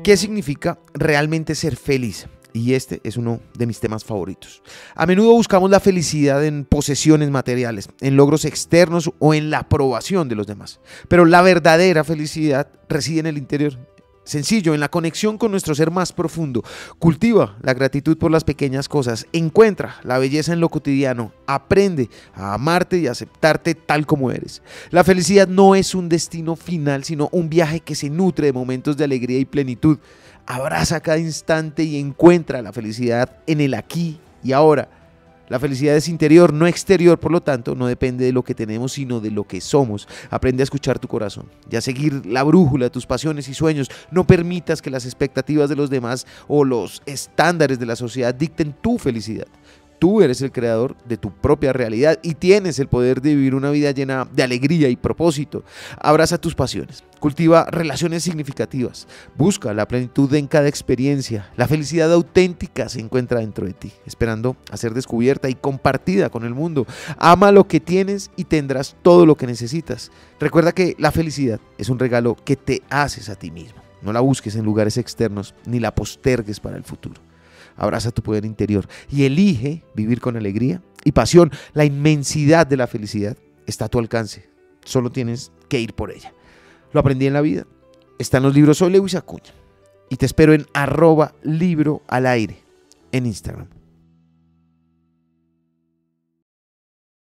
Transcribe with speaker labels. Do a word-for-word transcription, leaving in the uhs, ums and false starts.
Speaker 1: ¿Qué significa realmente ser feliz? Y este es uno de mis temas favoritos. A menudo buscamos la felicidad en posesiones materiales, en logros externos o en la aprobación de los demás. Pero la verdadera felicidad reside en el interior. Sencillo, en la conexión con nuestro ser más profundo. Cultiva la gratitud por las pequeñas cosas. Encuentra la belleza en lo cotidiano. Aprende a amarte y aceptarte tal como eres. La felicidad no es un destino final, sino un viaje que se nutre de momentos de alegría y plenitud. Abraza cada instante y encuentra la felicidad en el aquí y ahora. La felicidad es interior, no exterior, por lo tanto, no depende de lo que tenemos, sino de lo que somos. Aprende a escuchar tu corazón y a seguir la brújula de tus pasiones y sueños. No permitas que las expectativas de los demás o los estándares de la sociedad dicten tu felicidad. Tú eres el creador de tu propia realidad y tienes el poder de vivir una vida llena de alegría y propósito. Abraza tus pasiones, cultiva relaciones significativas, busca la plenitud en cada experiencia. La felicidad auténtica se encuentra dentro de ti, esperando a ser descubierta y compartida con el mundo. Ama lo que tienes y tendrás todo lo que necesitas. Recuerda que la felicidad es un regalo que te haces a ti mismo. No la busques en lugares externos ni la postergues para el futuro. Abraza tu poder interior y elige vivir con alegría y pasión. La inmensidad de la felicidad está a tu alcance. Solo tienes que ir por ella. Lo aprendí en la vida. Está en los libros. Soy Lewis Acuña y te espero en arroba libro al aire en Instagram.